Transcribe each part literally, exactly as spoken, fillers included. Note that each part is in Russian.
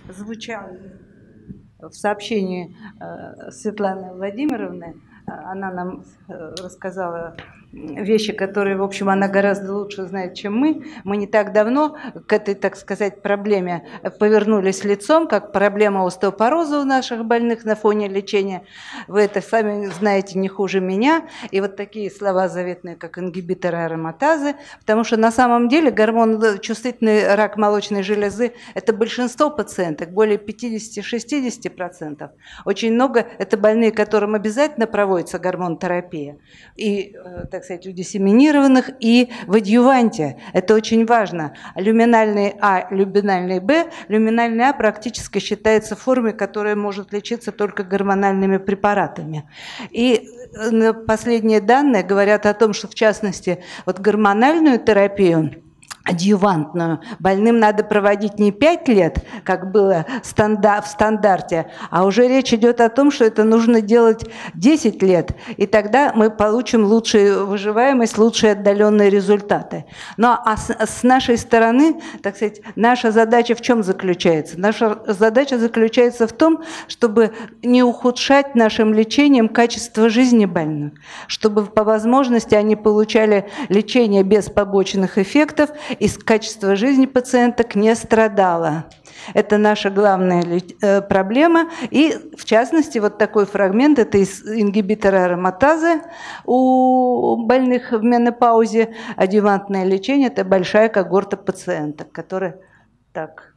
звучало в сообщении Светланы Владимировны. Она нам рассказала вещи, которые, в общем, она гораздо лучше знает, чем мы. Мы не так давно к этой, так сказать, проблеме повернулись лицом, как проблема остеопороза у наших больных на фоне лечения. Вы это сами знаете не хуже меня. И вот такие слова заветные, как ингибиторы ароматазы, потому что на самом деле гормон чувствительный рак молочной железы – это большинство пациенток, более пятьдесят-шестьдесят процентов. Очень много – это больные, которым обязательно проводится гормонотерапия. И, так сказать, у диссеминированных, и в адъюванте. Это очень важно. Люминальный А, люминальный Б. Люминальный А практически считается формой, которая может лечиться только гормональными препаратами. И последние данные говорят о том, что, в частности, вот гормональную терапию, адъювантную, больным надо проводить не пять лет, как было в стандарте, а уже речь идет о том, что это нужно делать десять лет, и тогда мы получим лучшую выживаемость, лучшие отдаленные результаты. Ну а с, с нашей стороны, так сказать, наша задача в чем заключается? Наша задача заключается в том, чтобы не ухудшать нашим лечением качество жизни больных, чтобы по возможности они получали лечение без побочных эффектов, и качество жизни пациенток не страдало. Это наша главная проблема. И, в частности, вот такой фрагмент – это ингибиторы ароматазы у больных в менопаузе. Адъювантное лечение – это большая когорта пациенток, которые… Так,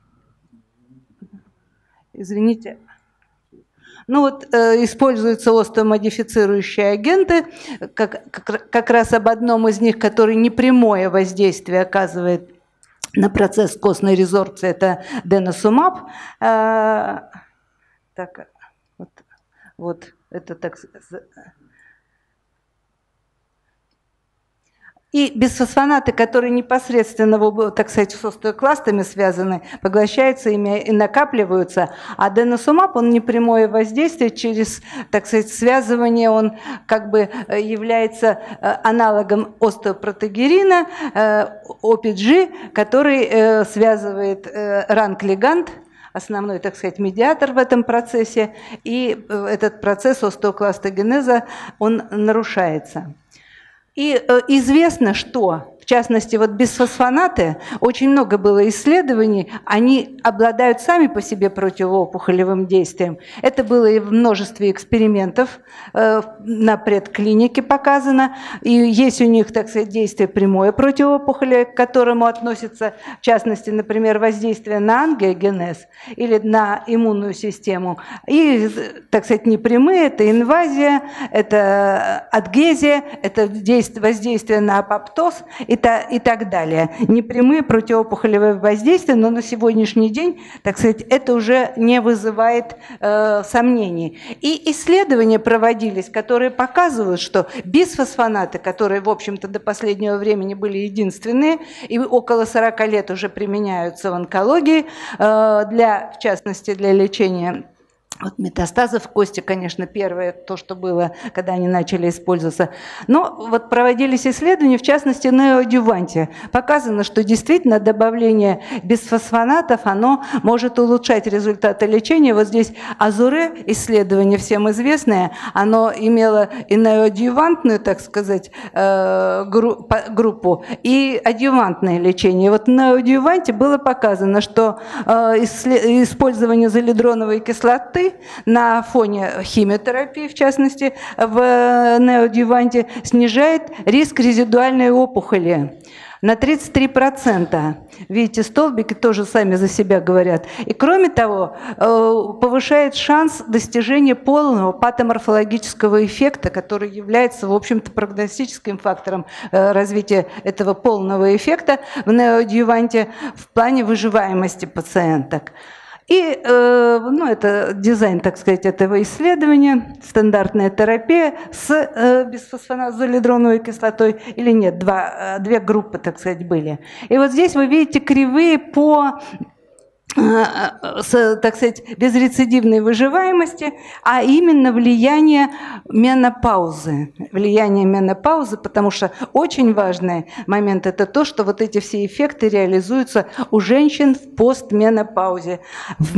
извините. Ну вот э, используются остеомодифицирующие агенты, как, как, как раз об одном из них, который непрямое воздействие оказывает на процесс костной резорбции, это деносумаб. Э, так, вот, вот это так. И бисфосфонаты, которые непосредственно, так сказать, с остеокластами связаны, поглощаются ими и накапливаются. А деносумаб, он непрямое воздействие через, так сказать, связывание, он как бы является аналогом остеопротегерина, о пи джи, который связывает ранг-лигант, основной, так сказать, медиатор в этом процессе, и этот процесс остеокластогенеза, он нарушается. И э, известно, что, в частности, вот бисфосфонаты, очень много было исследований, они обладают сами по себе противоопухолевым действием. Это было и в множестве экспериментов э, на предклинике показано. И есть у них, так сказать, действие прямое противоопухоли, к которому относится, в частности, например, воздействие на ангиогенез или на иммунную систему. И, так сказать, непрямые – это инвазия, это адгезия, это действие воздействие на апоптоз и, та, и так далее. Непрямые противоопухолевые воздействия, но на сегодняшний день, так сказать, это уже не вызывает э, сомнений. И исследования проводились, которые показывают, что бисфосфонаты, которые, в общем-то, до последнего времени были единственные, и около сорока лет уже применяются в онкологии, э, для, в частности, для лечения вот метастазов в кости, конечно, первое, то, что было, когда они начали использоваться. Но вот проводились исследования, в частности, на адъюванте. Показано, что действительно добавление бисфосфонатов, оно может улучшать результаты лечения. Вот здесь Азуре, исследование всем известное, оно имело и неоадъювантную, так сказать, группу, и адъювантное лечение. Вот на адъюванте было показано, что использование залидроновой кислоты на фоне химиотерапии, в частности, в неоадъюванте, снижает риск резидуальной опухоли на тридцать три процента. Видите, столбики тоже сами за себя говорят. И кроме того, повышает шанс достижения полного патоморфологического эффекта, который является, в общем-то, прогностическим фактором развития этого полного эффекта в неоадъюванте в плане выживаемости пациенток. И э, ну, это дизайн, так сказать, этого исследования, стандартная терапия с э, бисфосфоназолидроновой кислотой или нет, два, две группы, так сказать, были. И вот здесь вы видите кривые по с, так сказать, безрецидивной выживаемости, а именно влияние менопаузы. Влияние менопаузы, потому что очень важный момент – это то, что вот эти все эффекты реализуются у женщин в постменопаузе. В,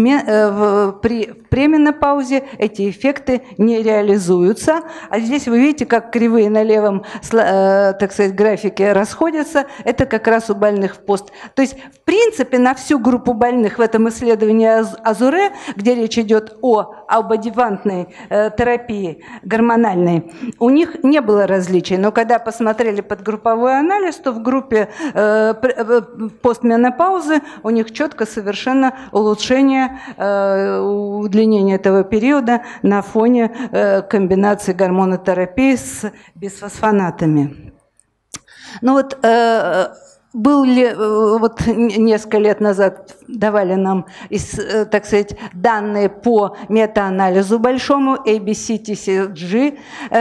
в, при в пременопаузе эти эффекты не реализуются. А здесь вы видите, как кривые на левом, так сказать, графике расходятся. Это как раз у больных в пост. То есть, в принципе, на всю группу больных в этом исследовании Азуре, где речь идет о абадювантной э, терапии гормональной, у них не было различий. Но когда посмотрели подгрупповой анализ, то в группе э, постменопаузы у них четко совершенно улучшение, э, удлинение этого периода на фоне э, комбинации гормонотерапии с бисфосфонатами. Ну вот, э, был ли, вот несколько лет назад давали нам, так сказать, данные по метаанализу большому, эй би си ти си джи,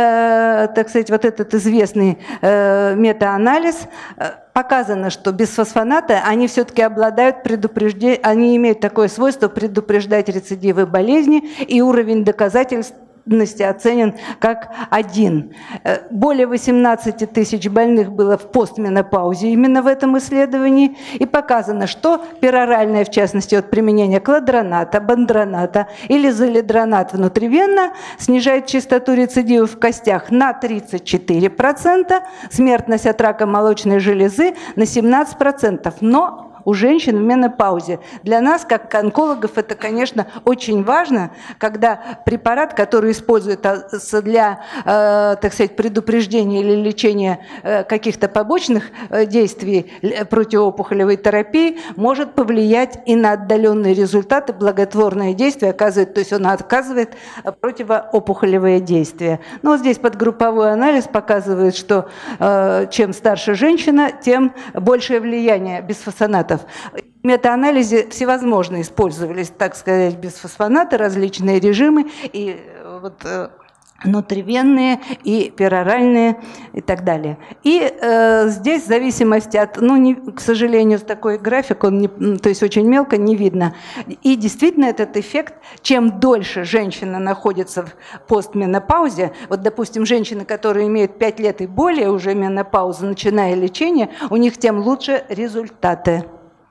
э, так сказать, вот этот известный э, метаанализ, показано, что бисфосфонаты, они все-таки обладают предупреждением, они имеют такое свойство предупреждать рецидивы болезни, и уровень доказательств оценен как один. Более восемнадцати тысяч больных было в постменопаузе именно в этом исследовании, и показано, что пероральное, в частности, от применения кладроната, бандроната или залидронат внутривенно снижает частоту рецидивов в костях на тридцать четыре процента, смертность от рака молочной железы на семнадцать процентов. Но у женщин в менопаузе. Для нас, как онкологов, это, конечно, очень важно, когда препарат, который используется для, э, так сказать, предупреждения или лечения э, каких-то побочных э, действий противоопухолевой терапии, может повлиять и на отдаленные результаты, благотворное действие оказывает, то есть он оказывает противоопухолевые действия. Но вот здесь подгрупповой анализ показывает, что э, чем старше женщина, тем большее влияние бисфосфонатов. В метаанализе всевозможно использовались, так сказать, бисфосфонаты, различные режимы, и вот внутривенные, и пероральные, и так далее. И э, здесь в зависимости от, ну, не, к сожалению, такой график, он не, то есть очень мелко, не видно. И действительно этот эффект, чем дольше женщина находится в постменопаузе, вот, допустим, женщины, которые имеют пять лет и более уже менопаузы, начиная лечение, у них тем лучше результаты.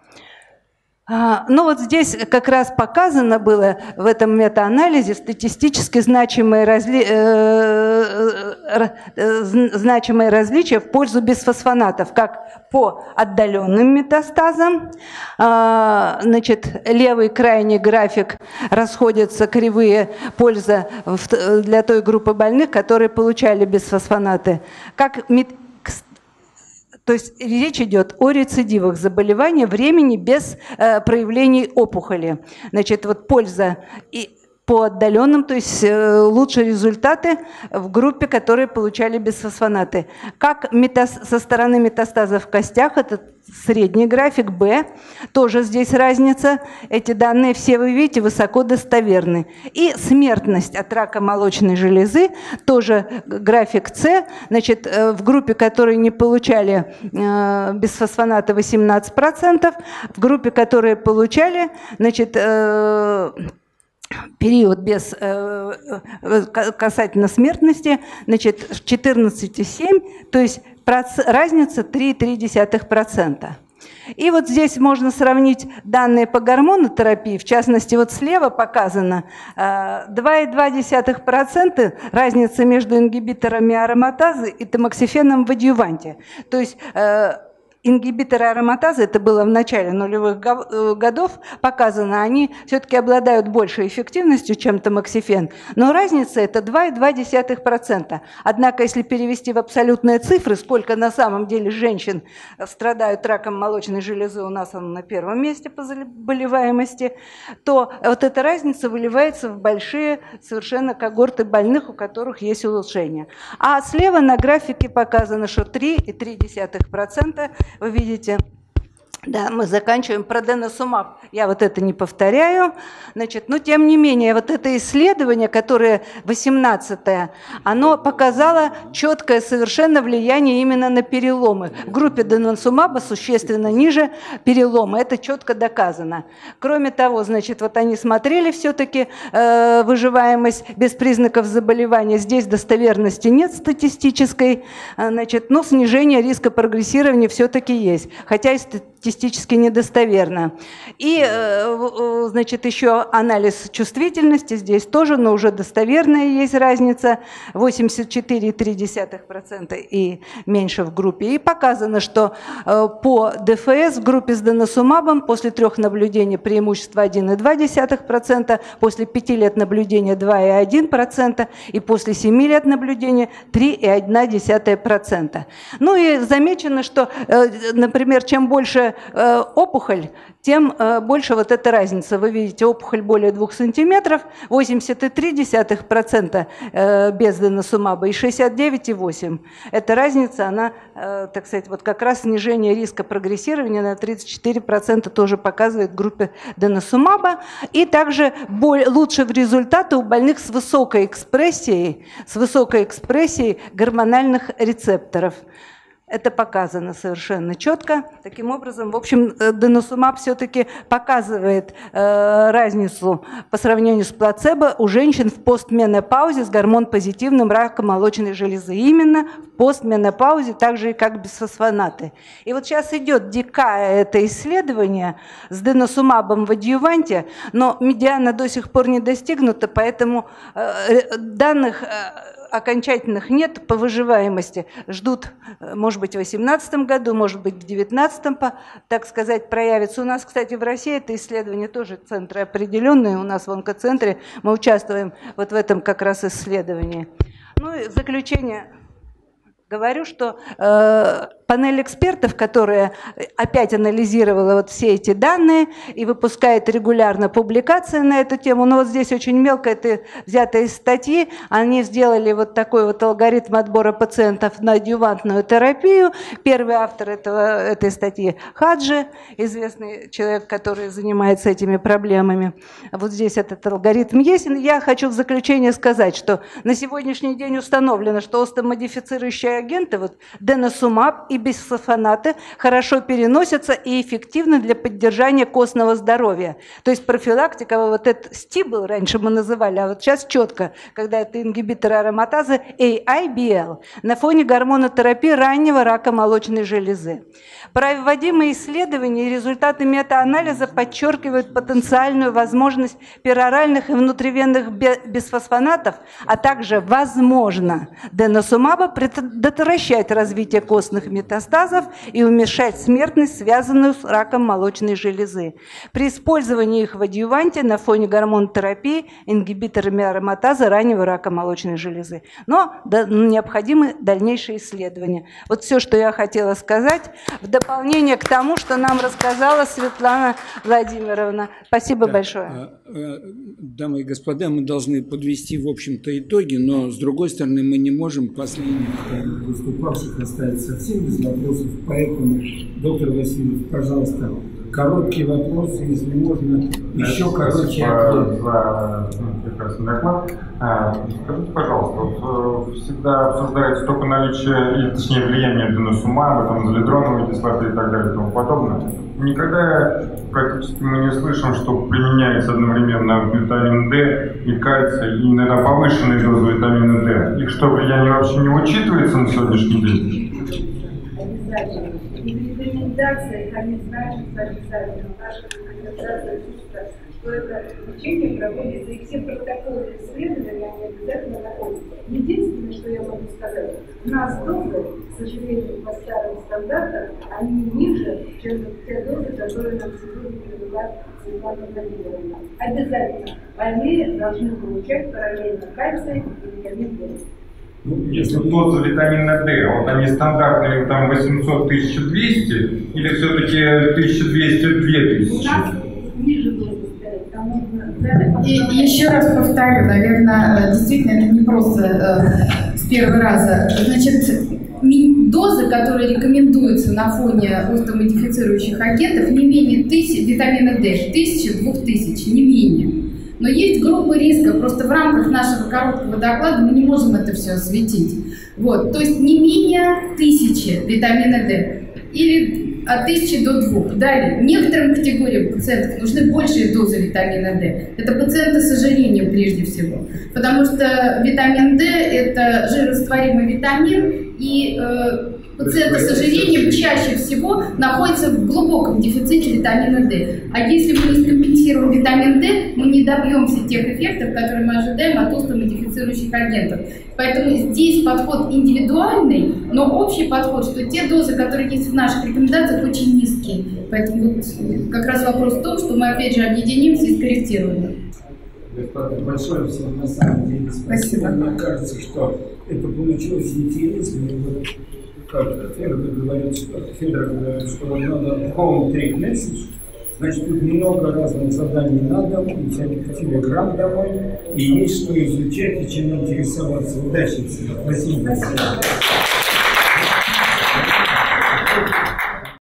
Ну вот здесь как раз показано было в этом метаанализе статистически значимые, разли... значимые различия в пользу бисфосфонатов, как по отдаленным метастазам. Значит, левый крайний график расходятся кривые польза для той группы больных, которые получали бисфосфонаты. Как То есть речь идет о рецидивах заболевания времени без э, проявлений опухоли. Значит, вот польза и по отдаленным, то есть э, лучшие результаты в группе, которые получали бисфосфонаты. Как метас, со стороны метастазов в костях, это средний график Б, тоже здесь разница. Эти данные все вы видите высоко достоверны. И смертность от рака молочной железы, тоже график С, значит, в группе, которые не получали э, бисфосфонаты, восемнадцать процентов, в группе, которые получали, значит, э, период без э, касательно смертности, значит, четырнадцать и семь десятых, то есть разница три и три десятых процента. И вот здесь можно сравнить данные по гормонотерапии, в частности, вот слева показано э, два и две десятых процента разница между ингибиторами ароматазы и тамоксифеном в адъюванте. То есть э, ингибиторы ароматазы, это было в начале нулевых годов показано, они все-таки обладают большей эффективностью, чем тамоксифен, но разница это два и две десятых процента. Однако, если перевести в абсолютные цифры, сколько на самом деле женщин страдают раком молочной железы, у нас он на первом месте по заболеваемости, то вот эта разница выливается в большие совершенно когорты больных, у которых есть улучшение. А слева на графике показано, что три и три десятых процента вы видите Да, мы заканчиваем про деносумаб. Я вот это не повторяю. Значит, но тем не менее, вот это исследование, которое восемнадцатое, оно показало четкое совершенно влияние именно на переломы. В группе деносумаба существенно ниже переломы. Это четко доказано. Кроме того, значит, вот они смотрели все-таки э, выживаемость без признаков заболевания. Здесь достоверности нет статистической, значит, но снижение риска прогрессирования все-таки есть. Хотя и статистически недостоверно. И, значит, еще анализ чувствительности здесь тоже, но уже достоверная есть разница, восемьдесят четыре целых три десятых процента и меньше в группе. И показано, что по ДФС в группе с деносумабом после трех наблюдений преимущество один целых две десятых процента, после пяти лет наблюдения два целых одна десятая процента и после семи лет наблюдения три целых одна десятая процента. Ну и замечено, что, например, чем больше опухоль, тем больше вот эта разница. Вы видите, опухоль более двух сантиметров, восемьдесят целых три десятых процента без деносумаба и шестьдесят девять целых восемь десятых процента. Эта разница, она, так сказать, вот как раз снижение риска прогрессирования на тридцать четыре процента тоже показывает в группе деносумаба. И также более, лучше результаты у больных с высокой экспрессией, с высокой экспрессией гормональных рецепторов. Это показано совершенно четко. Таким образом, в общем, деносумаб все-таки показывает э, разницу по сравнению с плацебо у женщин в постменопаузе с гормон-позитивным раком молочной железы. Именно в постменопаузе, так же и как бисфосфонаты. И вот сейчас идет дикая это исследование с деносумабом в адъюванте, но медиана до сих пор не достигнута, поэтому э, данных... Э, окончательных нет по выживаемости. Ждут, может быть, в две тысячи восемнадцатом году, может быть, в две тысячи девятнадцатом, так сказать, проявится. У нас, кстати, в России это исследование тоже центры определенные. У нас в онкоцентре мы участвуем вот в этом как раз исследовании. Ну и в заключение говорю, что э, панель экспертов, которая опять анализировала вот все эти данные и выпускает регулярно публикации на эту тему, но вот здесь очень мелко это взято из статьи, они сделали вот такой вот алгоритм отбора пациентов на адъювантную терапию. Первый автор этого, этой статьи Хаджи, известный человек, который занимается этими проблемами. Вот здесь этот алгоритм есть. Я хочу в заключение сказать, что на сегодняшний день установлено, что остеомодифицирующие агенты, вот деносумаб и бисфосфонаты, хорошо переносятся и эффективны для поддержания костного здоровья. То есть профилактика, вот этот стибл раньше мы называли, а вот сейчас четко, когда это ингибиторы ароматазы эй ай би эл на фоне гормонотерапии раннего рака молочной железы. Проводимые исследования и результаты метаанализа подчеркивают потенциальную возможность пероральных и внутривенных бисфосфонатов, а также, возможно, деносумаба предотвращать развитие костных метастазов и уменьшать смертность, связанную с раком молочной железы. При использовании их в адъюванте на фоне гормонотерапии ингибиторами ароматазы раннего рака молочной железы. Но да, необходимы дальнейшие исследования. Вот все, что я хотела сказать, в дополнение к тому, что нам рассказала Светлана Владимировна. Спасибо да, большое. Дамы и господа, мы должны подвести, в общем-то, итоги, но, с другой стороны, мы не можем последних выступавших оставить совсем без вопросов. Поэтому, доктор Васильев, пожалуйста, короткий вопрос, если можно, еще короче. За прекрасный доклад. Скажите, пожалуйста, вот всегда обсуждается только наличие, или точнее влияние деносумаба, там, залидроновой кислоты и так далее и тому подобное. Никогда практически мы не слышим, что применяется одновременно витамин D и кальций, и иногда повышенные дозы витамина D. Их что, влияние вообще не учитывается на сегодняшний день? Обязательно. И рекомендации, они знают, что обязательно. Наша рекомендация, что это лечение проводится, и все протоколы исследования, они обязательно находятся. Единственное, что я могу сказать, у нас дозы, к сожалению, по старым стандартам, они ниже, чем те дозы, которые нам сегодня предлагает Светлана Владимировна. Обязательно больные должны получать параллельно кальций и витамин D. Ну, если доза витамина D, вот они стандартные там восемьсот — тысяча двести или все-таки тысяча двести — две тысячи? У нас ниже дозы стоит. И еще раз повторю, наверное, действительно, это не просто э, с первого раза. Значит, до дозы, которые рекомендуются на фоне остеомодифицирующих агентов, не менее тысячи, витамина D, тысячи-двух тысяч, не менее. Но есть группы риска, просто в рамках нашего короткого доклада мы не можем это все осветить. Вот, то есть не менее тысячи витамина D или от тысячи до двух. Далее, некоторым категориям пациентов нужны большие дозы витамина D. Это пациенты с ожирением прежде всего, потому что витамин D – это жирорастворимый витамин, и э, пациенты с ожирением чаще всего находятся в глубоком дефиците витамина D. А если мы не скомпенсируем витамин D, мы не добьемся тех эффектов, которые мы ожидаем от остеомодифицирующих агентов. Поэтому здесь подход индивидуальный, но общий подход, что те дозы, которые есть в наших рекомендациях, очень низкие. Поэтому вот как раз вопрос в том, что мы опять же объединимся и скорректируем. Господа, большое всем на самом деле спасибо. Мне кажется, что это получилось интересно. Вот, как Федор говорит, что, Федор говорит, что надо home take message. Значит, тут много разных заданий на дом, и телеграм домой, и есть что изучать и чем интересоваться. Удачи всем. Спасибо. Спасибо.